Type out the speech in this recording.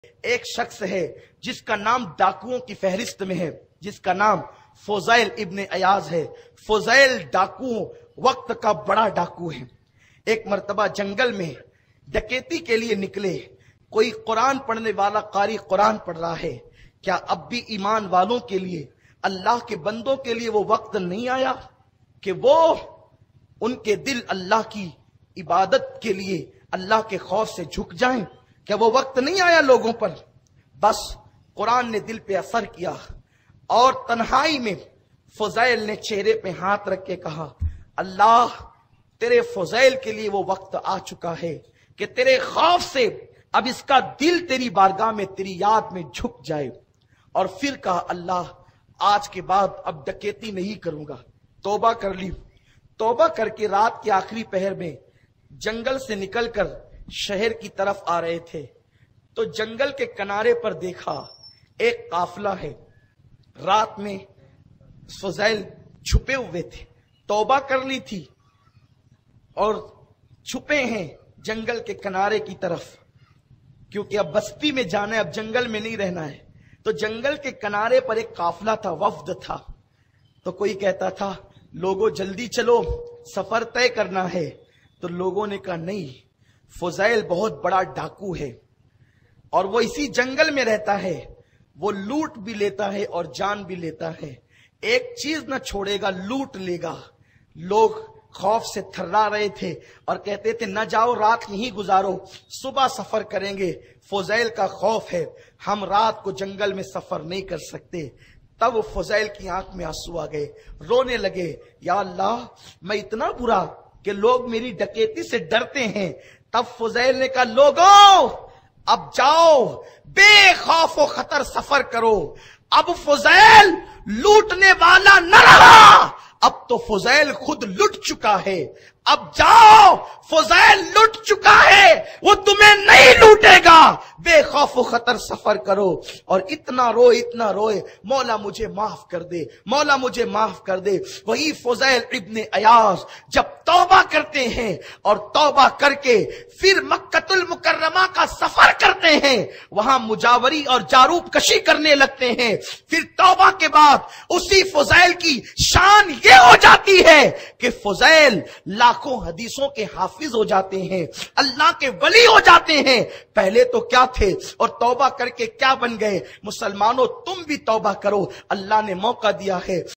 ایک شخص ہے جس کا نام ڈاکوؤں کی فہرست میں ہے، جس کا نام فضیل ابن عیاض ہے۔ فضیل ڈاکو وقت کا بڑا ڈاکو ہے۔ ایک مرتبہ جنگل میں ڈکیتی کے لیے نکلے۔ کوئی قرآن پڑھنے والا قاری قرآن پڑھ رہا ہے۔ کیا اب بھی ایمان والوں کے لیے، اللہ کے بندوں کے لیے وہ وقت نہیں آیا کہ وہ ان کے دل اللہ کی عبادت کے لیے، اللہ کے خوف سے جھک جائیں؟ کیا وہ وقت نہیں آیا لوگوں پر؟ بس قرآن نے دل پہ اثر کیا اور تنہائی میں فضیل نے چہرے پہ ہاتھ رکھ کے کہا، اللہ تیرے فضیل کے لیے وہ وقت آ چکا ہے کہ تیرے خوف سے اب اس کا دل تیری بارگاہ میں، تیری یاد میں جھک جائے۔ اور پھر کہا، اللہ آج کے بعد اب ڈکیتی نہیں کروں گا، توبہ کر لی۔ توبہ کر کے رات کے آخری پہر میں جنگل سے نکل کر شہر کی طرف آ رہے تھے تو جنگل کے کنارے پر دیکھا ایک قافلہ ہے۔ رات میں فضیل چھپے ہوئے تھے، توبہ کر لی تھی اور چھپے ہیں جنگل کے کنارے کی طرف، کیونکہ اب بستی میں جانا ہے، اب جنگل میں نہیں رہنا ہے۔ تو جنگل کے کنارے پر ایک قافلہ تھا، وفد تھا۔ تو کوئی کہتا تھا، لوگوں جلدی چلو، سفر طے کرنا ہے۔ تو لوگوں نے کہا، نہیں، فضیل بہت بڑا ڈاکو ہے اور وہ اسی جنگل میں رہتا ہے، وہ لوٹ بھی لیتا ہے اور جان بھی لیتا ہے، ایک چیز نہ چھوڑے گا، لوٹ لے گا۔ لوگ خوف سے تھرا رہے تھے اور کہتے تھے، نہ جاؤ، رات نہیں گزارو، صبح سفر کریں گے۔ فضیل کا خوف ہے، ہم رات کو جنگل میں سفر نہیں کر سکتے۔ تب فضیل کی آنکھ میں آنسو آ گئے، رونے لگے، یا اللہ میں اتنا برا کہ لوگ میری ڈکیتی سے ڈرتے ہیں۔ تب فضیل نے کہا، لوگوں اب جاؤ، بے خوف و خطر سفر کرو۔ اب فضیل لوٹنے والا نہ رہا، اب تو فضیل خود لٹ چکا ہے۔ اب جاؤ، فضیل لٹ چکا ہے، وہ تمہیں نہیں لوٹے گا۔ بے خوف و خطر سفر کرو۔ اور اتنا روئے، مولا مجھے معاف کر دے، مولا مجھے معاف کر دے۔ وہی فضیل ابن عیاض جب توبہ کرتے ہیں اور توبہ کر کے پھر مکۃ المکرمہ کا سفر کرتے ہیں، وہاں مجاوری اور جاروب کشی کرنے لگتے ہیں، پھر توبہ کے بعد اسی فضیل کی شان یہ ہو جاتی ہے کہ فضیل لاکھوں حدیثوں کے حافظ ہو جاتے ہیں، اللہ کے ولی ہو جاتے ہیں۔ پہلے تو کیا تھے اور توبہ کر کے کیا بن گئے؟ مسلمانوں تم بھی توبہ کرو، اللہ نے موقع دیا ہے۔